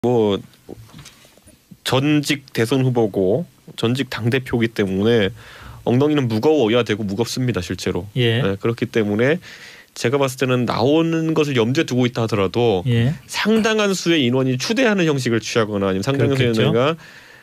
뭐 전직 대선 후보고 전직 당 대표이기 때문에 엉덩이는 무거워야 되고 무겁습니다 실제로. 예. 네, 그렇기 때문에 제가 봤을 때는 나오는 것을 염두에 두고 있다 하더라도 예. 상당한 수의 인원이 추대하는 형식을 취하거나 아니면 상당한 수의 인원이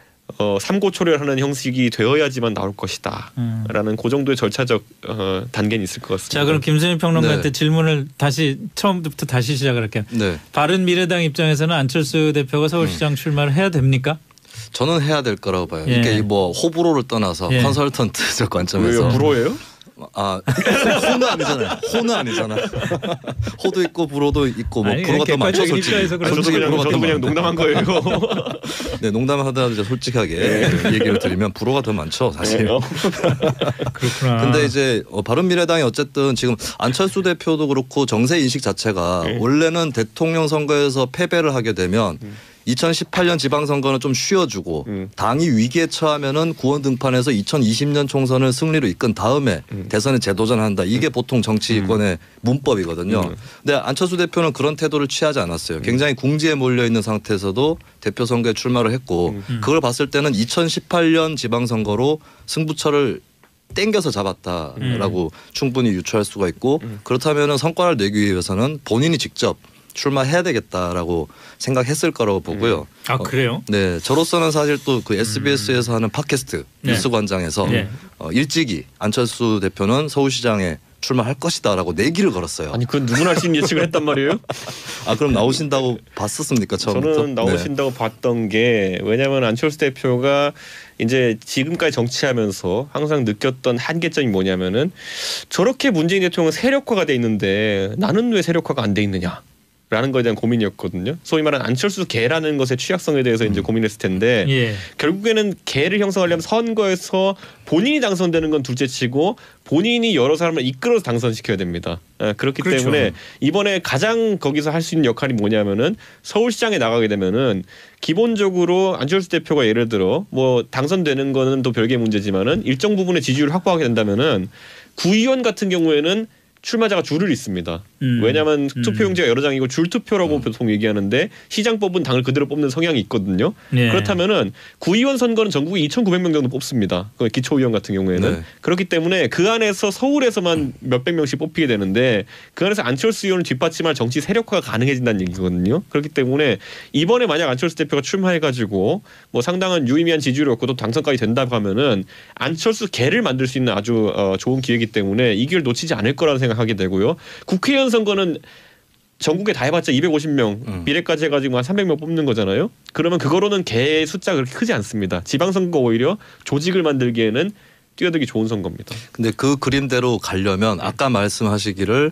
삼고초려하는 형식이 되어야지만 나올 것이다 라는 그 정도의 절차적 단계는 있을 것 같습니다. 자, 그럼 김수민 평론가한테 질문을 다시 처음부터 다시 시작을 할게요. 네. 바른미래당 입장에서는 안철수 대표가 서울시장 출마를 해야 됩니까? 저는 해야 될 거라고 봐요. 예. 이게 뭐 호불호를 떠나서 예. 컨설턴트적 관점에서. 왜요? 불호예요? 아, 호는 아니잖아요. 호는 아니잖아. 호도 있고 불호도 있고 뭐 아니, 불호가 더 많죠 솔직히. 저도 그냥 농담한 거예요. 네, 농담을 하더라도 이제 솔직하게 얘기를 드리면 불호가 더 많죠 사실. 그렇구나. 근데 이제 바른미래당이 어쨌든 지금 안철수 대표도 그렇고 정세 인식 자체가 원래는 대통령 선거에서 패배를 하게 되면 2018년 지방선거는 좀 쉬어주고 당이 위기에 처하면은 구원 등판에서 2020년 총선을 승리로 이끈 다음에 대선에 재도전한다. 이게 보통 정치권의 문법이거든요. 근데 안철수 대표는 그런 태도를 취하지 않았어요. 굉장히 궁지에 몰려 있는 상태에서도 대표 선거에 출마를 했고 그걸 봤을 때는 2018년 지방선거로 승부처를 땡겨서 잡았다라고 충분히 유추할 수가 있고 그렇다면은 성과를 내기 위해서는 본인이 직접 출마해야 되겠다라고 생각했을 거라고 보고요. 아, 그래요? 네, 저로서는 사실 또 그 SBS에서 하는 팟캐스트 네. 뉴스관장에서 네. 일찍이 안철수 대표는 서울시장에 출마할 것이다라고 내기를 걸었어요. 아니 그건 누구나 할 수 있는 예측을 했단 말이에요? 아 그럼 나오신다고 봤었습니까 처음부터? 저는 나오신다고 봤던 게 왜냐하면 안철수 대표가 이제 지금까지 정치하면서 항상 느꼈던 한계점이 뭐냐면은 저렇게 문재인 대통령은 세력화가 돼 있는데 나는 왜 세력화가 안 돼 있느냐? 라는 것에 대한 고민이었거든요. 소위 말하는 안철수 개라는 것의 취약성에 대해서 이제 고민했을 텐데 예. 결국에는 개를 형성하려면 선거에서 본인이 당선되는 건 둘째치고 본인이 여러 사람을 이끌어서 당선시켜야 됩니다. 그렇기 그렇죠. 때문에 이번에 가장 거기서 할 수 있는 역할이 뭐냐면은 서울시장에 나가게 되면은 기본적으로 안철수 대표가 예를 들어 뭐 당선되는 거는 또 별개의 문제지만은 일정 부분의 지지율을 확보하게 된다면은 구의원 같은 경우에는 출마자가 줄을 잇습니다. 왜냐하면 투표용지가 여러 장이고 줄투표라고 보통 얘기하는데 시장법은 당을 그대로 뽑는 성향이 있거든요. 예. 그렇다면은 구의원 선거는 전국에 2,900명 정도 뽑습니다. 그 기초의원 같은 경우에는. 네. 그렇기 때문에 그 안에서 서울에서만 몇백 명씩 뽑히게 되는데 그 안에서 안철수 의원을 뒷받침할 정치 세력화가 가능해진다는 얘기거든요. 그렇기 때문에 이번에 만약 안철수 대표가 출마해가지고 뭐 상당한 유의미한 지지율을 얻고 또 당선까지 된다고 하면은 안철수 개를 만들 수 있는 아주 좋은 기회이기 때문에 이 기회를 놓치지 않을 거라는 생각하게 되고요. 국회의원 선거는 전국에 다 해봤자 250명 비례까지 해가지고 한 300명 뽑는 거잖아요. 그러면 그거로는 개 숫자가 그렇게 크지 않습니다. 지방선거 오히려 조직을 만들기에는 뛰어들기 좋은 선거입니다. 근데 그 그림대로 가려면 아까 말씀하시기를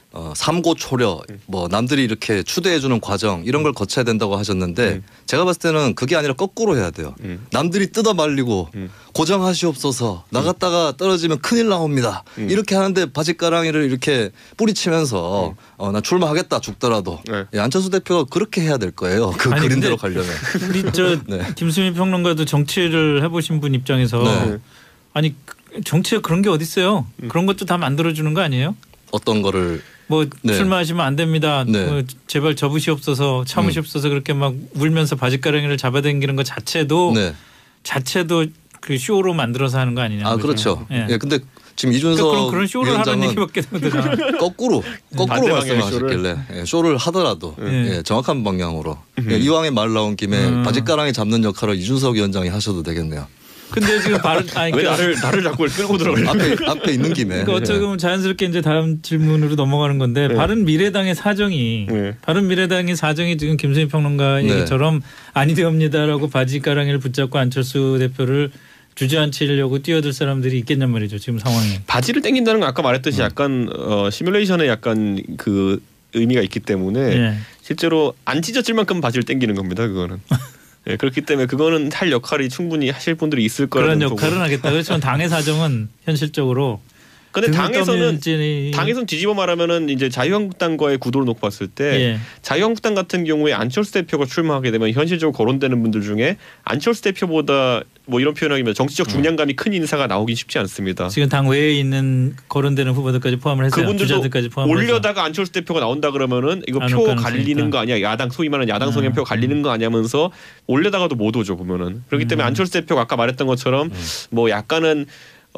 삼고초려 뭐 남들이 이렇게 추대해주는 과정 이런 걸 거쳐야 된다고 하셨는데 제가 봤을 때는 그게 아니라 거꾸로 해야 돼요. 남들이 뜯어 말리고 고정하시옵소서 나갔다가 떨어지면 큰일 나옵니다. 이렇게 하는데 바짓가랑이를 이렇게 뿌리치면서 나 출마하겠다 죽더라도 예, 안철수 대표가 그렇게 해야 될 거예요. 그 아니, 그림대로 가려면. 우리 저 네. 김수민 평론가도 정치를 해보신 분 입장에서 네. 아니 정치에 그런 게 어디 있어요? 그런 것도 다 만들어주는 거 아니에요? 어떤 거를 뭐 네. 출마하시면 안 됩니다. 네. 뭐 제발 접으시옵소서 참으시옵소서 그렇게 막 울면서 바짓가랑이를 잡아당기는 것 자체도 네. 그 쇼로 만들어서 하는 거 아니냐. 아 그렇죠. 예. 예, 근데 지금 이준석 그런 쇼를 하는 위원장은 얘기밖에 못하잖아. 거꾸로 반대방향의 말씀하셨길래 쇼를 하더라도 예. 예, 정확한 방향으로 예, 이왕에 말 나온 김에 바짓가랑이 잡는 역할을 이준석 위원장이 하셔도 되겠네요. 근데 지금 왜 나를 자꾸 끌고 들어가요? 앞에 있는 김에. 그러니까 어떻게 보면 자연스럽게 이제 다음 질문으로 넘어가는 건데 바른미래당의 사정이 지금 김수민 평론가 얘기처럼 아니 되옵니다라고 바짓가랑이를 붙잡고 안철수 대표를 주저앉히려고 뛰어들 사람들이 있겠냔 말이죠. 지금 상황에. 바지를 당긴다는 건 아까 말했듯이 약간 시뮬레이션에 약간 그 의미가 있기 때문에 실제로 안 찢어질 만큼 바지를 당기는 겁니다. 그거는. 예, 그렇기 때문에 그거는 할 역할이 충분히 하실 분들이 있을 거라는 그런 역할은 하겠다. 그렇지만 당의 사정은 현실적으로. 근데 당에서는 뒤집어 말하면은 이제 자유한국당과의 구도를 놓고 봤을 때 자유한국당 같은 경우에 안철수 대표가 출마하게 되면 현실적으로 거론되는 분들 중에 안철수 대표보다 뭐 이런 표현하기면 정치적 중량감이 큰 인사가 나오긴 쉽지 않습니다. 지금 당 외에 있는 거론되는 후보들까지 포함을 해서 주자들까지 포함을 올려다가 안철수 대표가 나온다 그러면은 이거 표 갈리는 거 아니야? 야당 소위 말하는 야당 성향표 갈리는 거 아니면서 올려다가도 못 오죠 보면은. 그렇기 때문에 안철수 대표가 아까 말했던 것처럼 뭐 약간은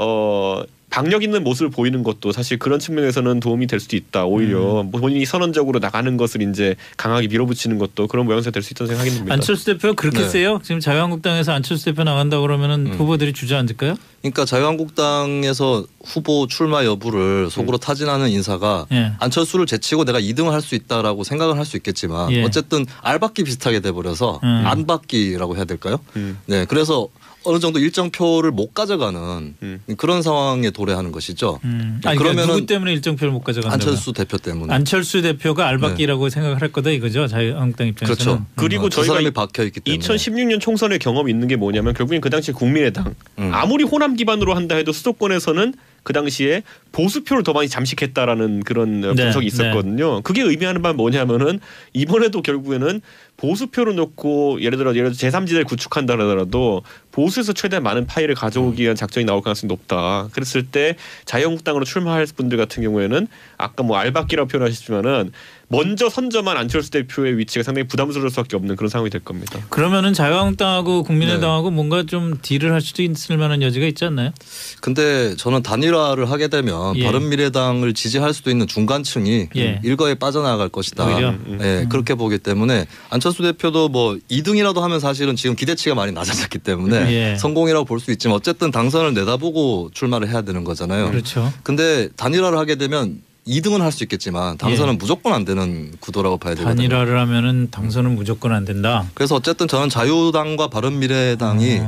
박력 있는 모습을 보이는 것도 사실 그런 측면에서는 도움이 될 수도 있다. 오히려 본인이 선언적으로 나가는 것을 이제 강하게 밀어붙이는 것도 그런 모양새가 될 수 있다는 생각이 듭니다. 안철수 대표가 그렇게 세요? 지금 자유한국당에서 안철수 대표 나간다 그러면은 후보들이 주저앉을까요? 그러니까 자유한국당에서 후보 출마 여부를 속으로 타진하는 인사가 안철수를 제치고 내가 2등을 할 수 있다라고 생각을 할 수 있겠지만 어쨌든 알받기 비슷하게 돼버려서 안받기라고 해야 될까요? 네, 그래서 어느 정도 일정 표를 못 가져가는 그런 상황에 도래하는 것이죠. 아니, 그러면 누구 때문에 일정 표를 못 가져간다? 안철수 대표 때문에. 안철수 대표가 알박기라고 생각을 할 거다 이거죠. 자유한국당 입장에서는. 그렇죠. 그리고 저희가 박혀 있기 때문에 2016년 총선의 경험이 있는 게 뭐냐면 결국엔 그 당시 국민의당 아무리 호남 기반으로 한다 해도 수도권에서는 그 당시에 보수표를 더 많이 잠식했다라는 그런 분석이 있었거든요. 그게 의미하는 바는 뭐냐면은 이번에도 결국에는 보수표를 놓고 예를 들어 제3지대를 구축한다 하더라도 보수에서 최대한 많은 파일을 가져오기 위한 작전이 나올 가능성이 높다. 그랬을 때 자유한국당으로 출마할 분들 같은 경우에는 아까 뭐 알박기라고 표현하셨지만은 먼저 선점한 안철수 대표의 위치가 상당히 부담스러울 수밖에 없는 그런 상황이 될 겁니다. 그러면은 자유한국당하고 국민의당하고 뭔가 좀 딜을 할 수도 있을 만한 여지가 있지 않나요? 근데 저는 단일화를 하게 되면 바른미래당을 지지할 수도 있는 중간층이 일거에 빠져나갈 것이다. 그렇게 보기 때문에 안철수 대표도 뭐 2등이라도 하면 사실은 지금 기대치가 많이 낮아졌기 때문에 성공이라고 볼 수 있지만 어쨌든 당선을 내다보고 출마를 해야 되는 거잖아요. 그렇죠. 근데 단일화를 하게 되면 2등은 할 수 있겠지만 당선은 무조건 안 되는 구도라고 봐야 되거든요. 단일화를 하면은 당선은 무조건 안 된다. 그래서 어쨌든 저는 자유당과 바른미래당이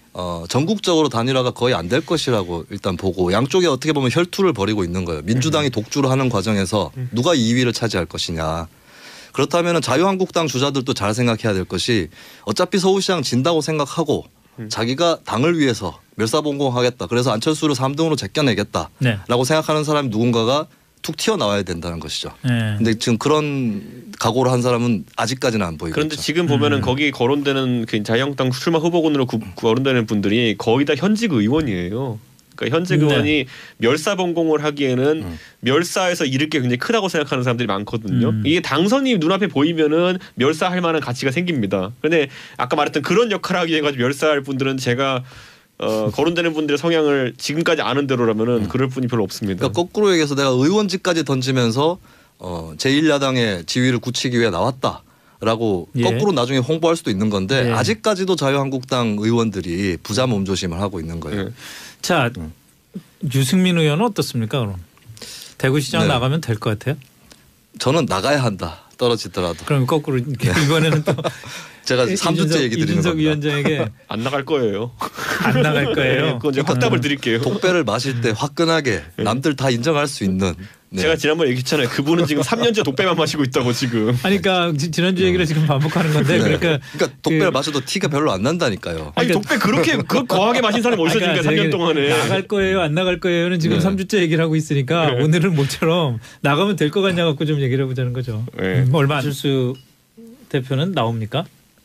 전국적으로 단일화가 거의 안 될 것이라고 일단 보고 양쪽에 어떻게 보면 혈투를 벌이고 있는 거예요. 민주당이 독주를 하는 과정에서 누가 2위를 차지할 것이냐. 그렇다면 자유한국당 주자들도 잘 생각해야 될 것이 어차피 서울시장 진다고 생각하고 자기가 당을 위해서 멸사봉공하겠다. 그래서 안철수를 3등으로 제껴내겠다라고 생각하는 사람이 누군가가 툭 튀어나와야 된다는 것이죠. 근데 지금 그런 각오를 한 사람은 아직까지는 안 보이고 그런데 지금 보면은 거기 거론되는 그 자유한국당 출마 후보군으로 거론되는 분들이 거의 다 현직 의원이에요. 그러니까 현직 의원이 멸사봉공을 하기에는 멸사에서 잃을 게 굉장히 크다고 생각하는 사람들이 많거든요. 이게 당선이 눈앞에 보이면은 멸사할 만한 가치가 생깁니다. 그런데 아까 말했던 그런 역할을 하기 위해 가지고 멸사할 분들은 제가 거론되는 분들의 성향을 지금까지 아는 대로라면은 그럴 분이 별로 없습니다. 그러니까 거꾸로 얘기해서 내가 의원직까지 던지면서 제1야당의 지위를 굳히기 위해 나왔다라고 거꾸로 나중에 홍보할 수도 있는 건데 아직까지도 자유한국당 의원들이 부자 몸조심을 하고 있는 거예요. 자, 유승민 의원은 어떻습니까? 그럼 대구시장 나가면 될 것 같아요? 저는 나가야 한다. 떨어지더라도. 그럼 거꾸로 이번에는 또 제가 3주째 얘기 드리는 이준석 위원장에게 안 나갈 거예요. 안 나갈 거예요. 그건 제가 확답을 드릴게요. 독배를 마실 때 화끈하게 남들 다 인정할 수 있는. 제가 지난번에 얘기했잖아요. 그분은 지금 3년째 독배만 마시고 있다고 지금. 아니 그러니까 지난주 얘기를 지금 반복하는 건데 그러니까 독배를 마셔도 티가 별로 안 난다니까요. 아니 독배 그렇게 거하게 마신 사람이 어디서 지금 3년 동안에. 나갈 거예요 안 나갈 거예요는 지금 3주째 얘기를 하고 있으니까 오늘은 모처럼 나가면 될 것 같냐 갖고 좀 얘기를 해보자는 거죠. 얼마 안철수 대표는 나옵니까?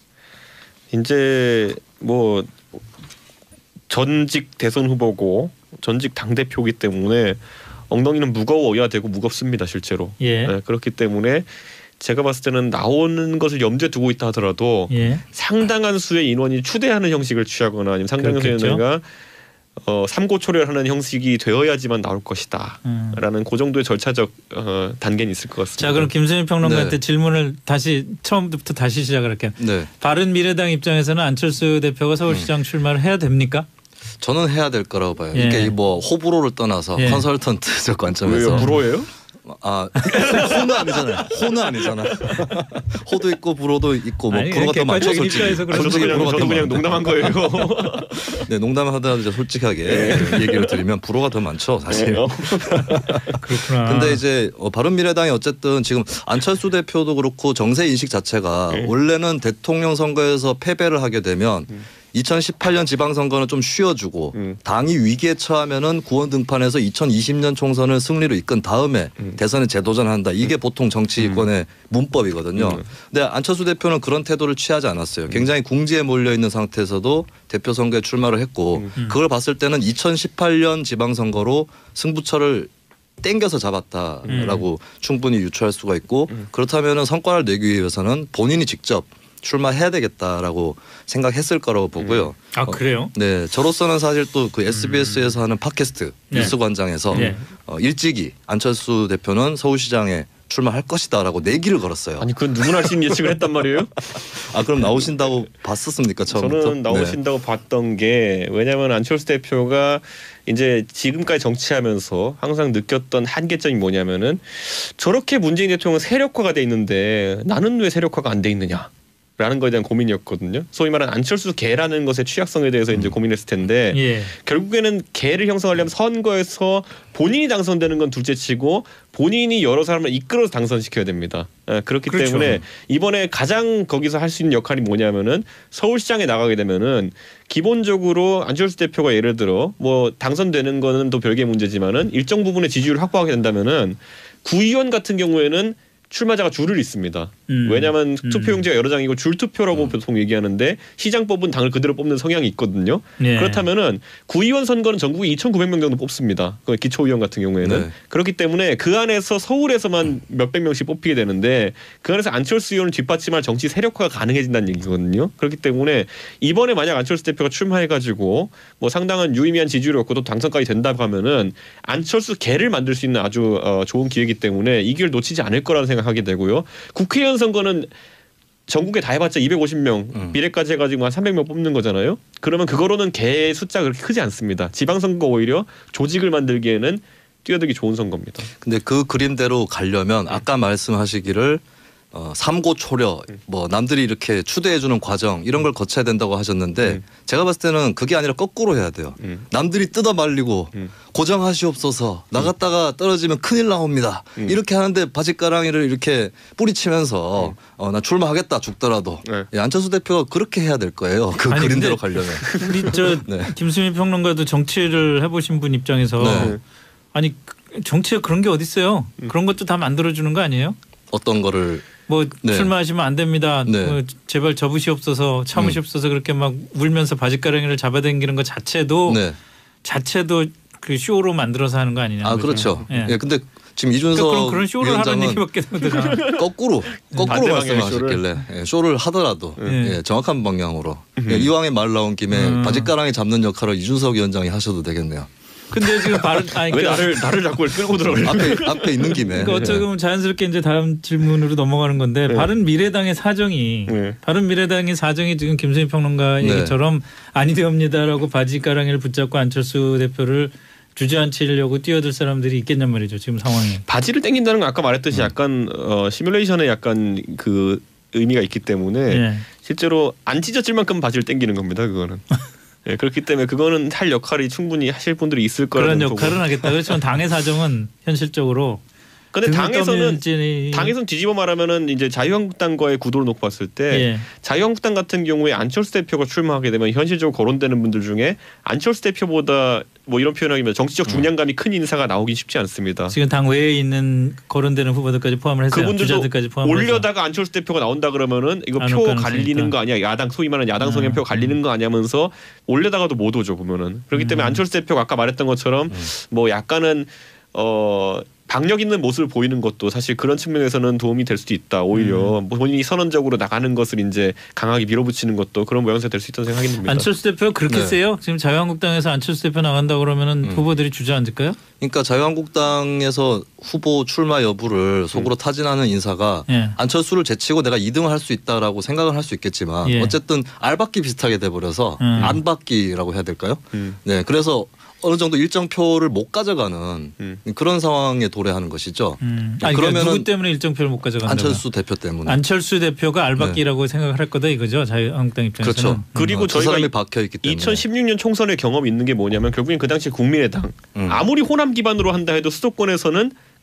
이제 뭐 전직 대선 후보고 전직 당 대표이기 때문에 엉덩이는 무거워야 되고 무겁습니다 실제로. 그렇기 때문에 제가 봤을 때는 나오는 것을 염두에 두고 있다 하더라도 상당한 수의 인원이 추대하는 형식을 취하거나 아니면 상당한 수의 인원이 삼고초려하는 형식이 되어야지만 나올 것이다 라는 그 정도의 절차적 단계는 있을 것 같습니다. 자 그럼 김선일 평론가한테 질문을 다시 처음부터 다시 시작을 할게요. 바른미래당 입장에서는 안철수 대표가 서울시장 출마를 해야 됩니까? 저는 해야 될 거라고 봐요. 이게 뭐 호불호를 떠나서 컨설턴트적 관점에서. 왜요? 불호예요? 호는 아니잖아요. 호는 아니잖아. 호도 있고 불호도 있고 뭐 불호가 더 많죠 솔직히. 저도 그냥 농담한 거예요. 네, 농담하더라도 이제 솔직하게 얘기를 드리면 불호가 더 많죠 사실. 그렇구나. 근데 이제 바른미래당이 어쨌든 지금 안철수 대표도 그렇고 정세 인식 자체가 원래는 대통령 선거에서 패배를 하게 되면 2018년 지방선거는 좀 쉬어주고 당이 위기에 처하면은 구원 등판해서 2020년 총선을 승리로 이끈 다음에 대선에 재도전한다. 이게 보통 정치권의 문법이거든요. 근데 안철수 대표는 그런 태도를 취하지 않았어요. 굉장히 궁지에 몰려 있는 상태에서도 대표 선거에 출마를 했고 그걸 봤을 때는 2018년 지방선거로 승부처를 땡겨서 잡았다라고 충분히 유추할 수가 있고 그렇다면 성과를 내기 위해서는 본인이 직접 출마해야 되겠다라고 생각했을 거라고 보고요. 아 그래요? 네, 저로서는 사실 또 그 SBS에서 하는 팟캐스트 뉴스관장에서 일찍이 안철수 대표는 서울시장에 출마할 것이다라고 내기를 걸었어요. 아니 그건 누구나 할 수 있는 예측을 했단 말이에요? 아 그럼 나오신다고 봤었습니까 처음부터? 저는 나오신다고 봤던 게 왜냐하면 안철수 대표가 이제 지금까지 정치하면서 항상 느꼈던 한계점이 뭐냐면은 저렇게 문재인 대통령은 세력화가 돼 있는데 나는 왜 세력화가 안 돼 있느냐? 라는 거에 대한 고민이었거든요. 소위 말하는 안철수 개라는 것의 취약성에 대해서 이제 고민했을 텐데 결국에는 개를 형성하려면 선거에서 본인이 당선되는 건 둘째치고 본인이 여러 사람을 이끌어서 당선시켜야 됩니다. 그렇기 때문에 이번에 가장 거기서 할 수 있는 역할이 뭐냐면은 서울시장에 나가게 되면은 기본적으로 안철수 대표가 예를 들어 뭐 당선되는 거는 또 별개의 문제지만은 일정 부분의 지지율을 확보하게 된다면은 구의원 같은 경우에는 출마자가 줄을 잇습니다. 왜냐하면 투표용지가 여러 장이고 줄투표라고 보통 얘기하는데 시장 뽑은 당을 그대로 뽑는 성향이 있거든요. 그렇다면은 구의원 선거는 전국에 2,900명 정도 뽑습니다. 그 기초의원 같은 경우에는. 그렇기 때문에 그 안에서 서울에서만 몇백 명씩 뽑히게 되는데 그 안에서 안철수 의원을 뒷받침할 정치 세력화가 가능해진다는 얘기거든요. 그렇기 때문에 이번에 만약 안철수 대표가 출마해가지고 뭐 상당한 유의미한 지지율을 얻고 또 당선까지 된다고 하면은 안철수 개를 만들 수 있는 아주 좋은 기회이기 때문에 이 기회를 놓치지 않을 거라는 생각하게 되고요. 국회의원 선거는 전국에 다 해봤자 250명 미래까지 해가지고 한 300명 뽑는 거잖아요. 그러면 그거로는 개 숫자가 그렇게 크지 않습니다. 지방선거 오히려 조직을 만들기에는 뛰어들기 좋은 선거입니다. 근데 그 그림대로 가려면 아까 말씀하시기를 삼고초려 뭐 남들이 이렇게 추대해주는 과정 이런 걸 거쳐야 된다고 하셨는데 제가 봤을 때는 그게 아니라 거꾸로 해야 돼요. 남들이 뜯어 말리고 고정하시옵소서 나갔다가 떨어지면 큰일 나옵니다. 이렇게 하는데 바짓가랑이를 이렇게 뿌리치면서 나 출마하겠다 죽더라도 안철수 대표가 그렇게 해야 될 거예요. 그 아니, 그림대로 가려면. 우리 저 김수민 평론가도 정치를 해보신 분 입장에서 아니 정치에 그런 게 어디 있어요? 그런 것도 다 만들어주는 거 아니에요? 어떤 거를 뭐 출마하시면 안 됩니다. 뭐 제발 접으시옵소서 참으시옵소서 그렇게 막 울면서 바짓가랑이를 잡아당기는 것 자체도 그 쇼로 만들어서 하는 거 아니냐. 아 그렇죠. 예. 근데 지금 이준석 그런 쇼를 하라는 얘기밖에 못 거꾸로 말씀하셨길래 쇼를 하더라도 정확한 방향으로 이왕에 말 나온 김에 바짓가랑이 잡는 역할을 이준석 위원장이 하셔도 되겠네요. 근데 지금 왜 나를 자꾸 끌고 들어가요? 앞에 있는 김에. 그러니까 어떻게 보면 자연스럽게 이제 다음 질문으로 넘어가는 건데 바른미래당의 사정이 지금 김수민 평론가 얘기처럼 아니되옵니다라고 바짓가랑이를 붙잡고 안철수 대표를 주저앉히려고 뛰어들 사람들이 있겠냔 말이죠. 지금 상황이. 바지를 당긴다는 건 아까 말했듯이 약간 시뮬레이션에 약간 그 의미가 있기 때문에 실제로 안 찢어질 만큼 바지를 당기는 겁니다. 그거는. 그렇기 때문에 그거는 할 역할이 충분히 하실 분들이 있을 거라는 그런 역할은 하겠다. 그렇지만 당의 사정은 현실적으로. 근데 당에서는 뒤집어 말하면은 이제 자유한국당과의 구도를 놓고 봤을 때 자유한국당 같은 경우에 안철수 대표가 출마하게 되면 현실적으로 거론되는 분들 중에 안철수 대표보다 뭐 이런 표현하기면 정치적 중량감이 큰 인사가 나오긴 쉽지 않습니다. 지금 당 외에 있는 거론되는 후보들까지 포함을 해서 그분들도 올려다가 안철수 대표가 나온다 그러면은 이거 표 갈리는 거 아니야? 야당 소위 말하는 야당 성향표 갈리는 거 아니냐면서 올려다가도 못 오죠 보면은. 그렇기 때문에 안철수 대표가 아까 말했던 것처럼 뭐 약간은 박력 있는 모습을 보이는 것도 사실 그런 측면에서는 도움이 될 수도 있다. 오히려 본인이 선언적으로 나가는 것을 이제 강하게 밀어붙이는 것도 그런 모양새가 될 수 있다는 생각이 듭니다. 안철수 대표가 그렇게 세요? 지금 자유한국당에서 안철수 대표 나간다 그러면은 후보들이 주저앉을까요? 그러니까 자유한국당에서 후보 출마 여부를 속으로 타진하는 인사가 안철수를 제치고 내가 2등을 할 수 있다라고 생각을 할 수 있겠지만 어쨌든 알받기 비슷하게 돼버려서 안받기라고 해야 될까요? 네, 그래서 어느 정도 일정 표를 못 가져가는 그런 상황에 도래하는 것이죠. 그러면 누구 때문에 일정 표를 못 가져간다? 안철수 대표 때문에. 안철수 대표가 알박기라고 생각을 할 거다 이거죠. 자유한국당 입장에서는. 그렇죠. 그리고 저희가 사람이 박혀 있기 때문에. 2016년 총선의 경험이 있는 게 뭐냐면 결국엔 그 당시 국민의당 아무리 호남 기반으로 한다 해도 수도권에서는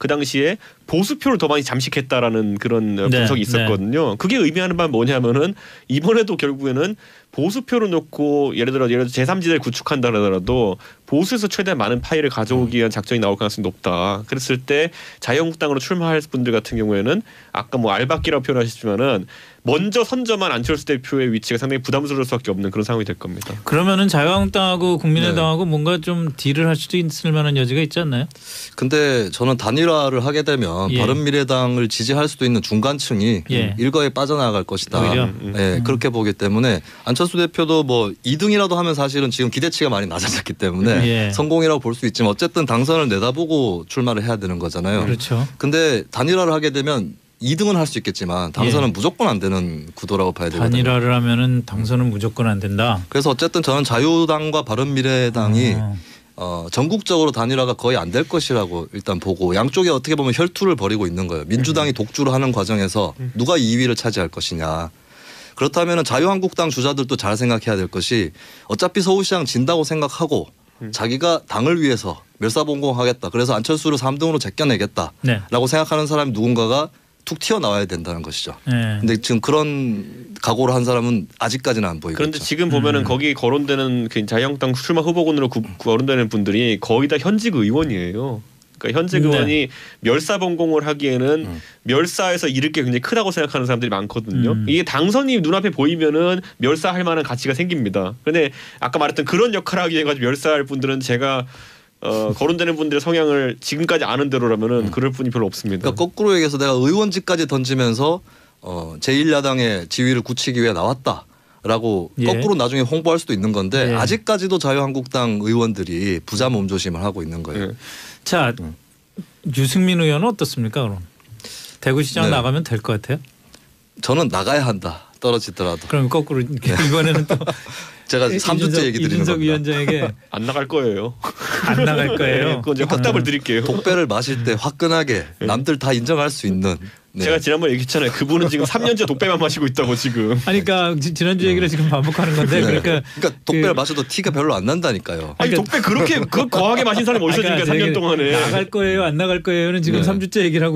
그 당시에 보수표를 더 많이 잠식했다라는 그런 분석이 있었거든요. 그게 의미하는 바는 뭐냐면은 이번에도 결국에는 보수표를 놓고 예를 들어 제3지대를 구축한다 하더라도 보수에서 최대한 많은 파일을 가져오기 위한 작전이 나올 가능성이 높다. 그랬을 때 자유한국당으로 출마할 분들 같은 경우에는 아까 뭐 알박기라고 표현하셨지만은 먼저 선점한 안철수 대표의 위치가 상당히 부담스러울 수밖에 없는 그런 상황이 될 겁니다. 그러면은 자유한국당하고 국민의당하고 뭔가 좀 딜을 할 수도 있을 만한 여지가 있지 않나요? 근데 저는 단일화를 하게 되면 바른미래당을 지지할 수도 있는 중간층이 일거에 빠져나갈 것이다. 그렇게 보기 때문에 안철수 대표도 뭐 2등이라도 하면 사실은 지금 기대치가 많이 낮아졌기 때문에 성공이라고 볼 수 있지만 어쨌든 당선을 내다보고 출마를 해야 되는 거잖아요. 그렇죠. 근데 단일화를 하게 되면 2등은 할 수 있겠지만 당선은 무조건 안 되는 구도라고 봐야 되거든요. 단일화를 하면은 당선은 무조건 안 된다. 그래서 어쨌든 저는 자유당과 바른미래당이 전국적으로 단일화가 거의 안 될 것이라고 일단 보고 양쪽에 어떻게 보면 혈투를 벌이고 있는 거예요. 민주당이 독주를 하는 과정에서 누가 2위를 차지할 것이냐. 그렇다면 자유한국당 주자들도 잘 생각해야 될 것이 어차피 서울시장 진다고 생각하고 자기가 당을 위해서 멸사봉공하겠다. 그래서 안철수를 3등으로 제껴내겠다라고 생각하는 사람이 누군가가 툭 튀어나와야 된다는 것이죠. 근데 지금 그런 각오를 한 사람은 아직까지는 안 보이죠. 그런데 지금 보면은 거기 거론되는 그 자유한국당 출마 후보군으로 거론되는 분들이 거의 다 현직 의원이에요. 그러니까 현직 의원이 멸사봉공을 하기에는 멸사에서 잃을 게 굉장히 크다고 생각하는 사람들이 많거든요. 이게 당선이 눈앞에 보이면은 멸사할 만한 가치가 생깁니다. 그런데 아까 말했던 그런 역할을 하기 위해 가지고 멸사할 분들은 제가 거론되는 분들의 성향을 지금까지 아는 대로라면은 그럴 분이 별로 없습니다. 그러니까 거꾸로 얘기해서 내가 의원직까지 던지면서 제1야당의 지위를 굳히기 위해 나왔다라고 거꾸로 나중에 홍보할 수도 있는 건데 아직까지도 자유한국당 의원들이 부자 몸조심을 하고 있는 거예요. 자, 유승민 의원은 어떻습니까? 그럼 대구시장 나가면 될 것 같아요? 저는 나가야 한다. 떨어지더라도. 그럼 거꾸로 이번에는 또 제가 3주째 얘기 드리는 겁니다. 이준석 위원장에게 안 나갈 거예요. 안 나갈 거예요. 그건 제가 확답을 드릴게요. 독배를 마실 때 화끈하게 남들 다 인정할 수 있는. 제가 지난번에 얘기했잖아요. 그분은 지금 3년째 독배만 마시고 있다고 지금. 아니 그러니까 지난주 얘기를 지금 반복하는 건데 그러니까 독배를 마셔도 티가 별로 안 난다니까요. 아니 독배 그렇게 거하게 마신 사람이 어디서 지금 3년 동안에. 나갈 거예요 안 나갈 거예요는 지금 3주째 얘기를 하고